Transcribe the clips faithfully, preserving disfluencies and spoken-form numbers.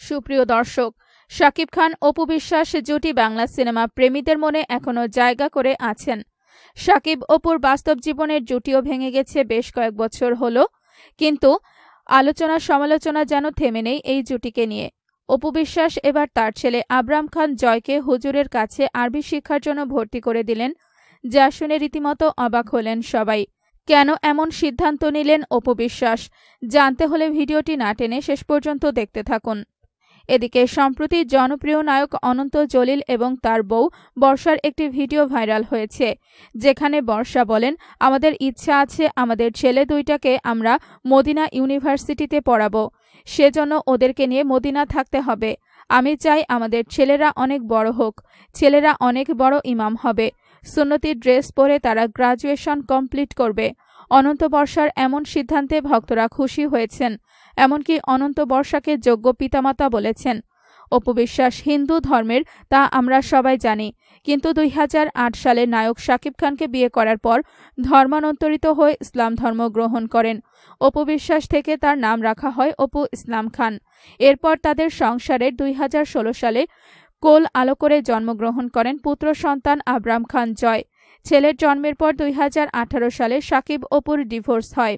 সুপ্রিয় দর্শক, শাকিব খান অপু বিশ্বাস জুটি বাংলা সিনেমা প্রেমীদের মনে এখনো জায়গা করে আছেন। শাকিব অপুর বাস্তব জীবনের জুটিও ভেঙে গেছে বেশ কয়েক বছর হলো, কিন্তু আলোচনা সমালোচনা যেন থেমে নেই এই জুটিকে নিয়ে। অপু বিশ্বাস এবার তার ছেলে আবরাম খান জয়কে হুজুরের কাছে আরবি শিক্ষার জন্য ভর্তি করে দিলেন, যা শুনে রীতিমতো অবাক হলেন সবাই। কেন এমন সিদ্ধান্ত নিলেন অপু বিশ্বাস? জানতে হলে ভিডিওটি না টেনে শেষ পর্যন্ত দেখতে থাকুন। এদিকে সম্প্রতি জনপ্রিয় নায়ক অনন্ত জলিল এবং তার বউ বর্ষার একটি ভিডিও ভাইরাল হয়েছে, যেখানে বর্ষা বলেন, আমাদের ইচ্ছা আছে আমাদের ছেলে দুইটাকে আমরা মদিনা ইউনিভার্সিটিতে পড়াবো, সেজন্য ওদেরকে নিয়ে মদিনা থাকতে হবে। আমি চাই আমাদের ছেলেরা অনেক বড় হোক, ছেলেরা অনেক বড় ইমাম হবে, সুন্নতি ড্রেস পরে তারা গ্রাজুয়েশন কমপ্লিট করবে। অনন্ত বর্ষার এমন সিদ্ধান্তে ভক্তরা খুশি হয়েছেন, এমনকি অনন্ত বর্ষাকে যোগ্য পিতামাতা বলেছেন। অপু বিশ্বাস হিন্দু ধর্মের, তা আমরা সবাই জানি, কিন্তু দুই হাজার আট সালে নায়ক শাকিব খানকে বিয়ে করার পর ধর্মান্তরিত হয়ে ইসলাম ধর্ম গ্রহণ করেন। অপু বিশ্বাস থেকে তার নাম রাখা হয় অপু ইসলাম খান। এরপর তাদের সংসারের দুই হাজার ষোলো সালে কোল আলো করে জন্মগ্রহণ করেন পুত্র সন্তান আবরাম খান জয়। ছেলের জন্মের পর দুই হাজার আঠারো সালে শাকিব অপুর ডিভোর্স হয়।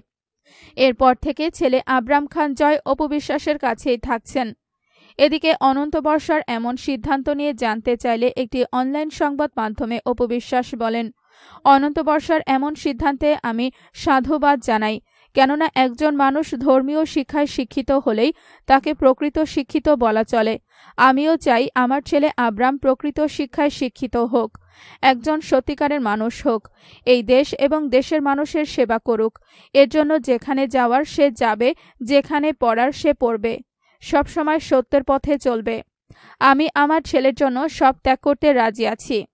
এরপর থেকে ছেলে আবরাম খান জয় অপু বিশ্বাসের কাছেই থাকছেন। এদিকে অনন্ত বর্ষার এমন সিদ্ধান্ত নিয়ে জানতে চাইলে একটি অনলাইন সংবাদ মাধ্যমে অপু বিশ্বাস বলেন, অনন্ত বর্ষার এমন সিদ্ধান্তে আমি সাধুবাদ জানাই, কেননা একজন মানুষ ধর্মীয় শিক্ষায় শিক্ষিত হলেই তাকে প্রকৃত শিক্ষিত বলা চলে। আমিও চাই আমার ছেলে আবরাম প্রকৃত শিক্ষায় শিক্ষিত হোক, একজন সত্যিকারের মানুষ হোক, এই দেশ এবং দেশের মানুষের সেবা করুক। এর জন্য যেখানে যাওয়ার সে যাবে, যেখানে পড়ার সে পড়বে, সবসময় সত্যের পথে চলবে। আমি আমার ছেলের জন্য সব ত্যাগ করতে রাজি আছি।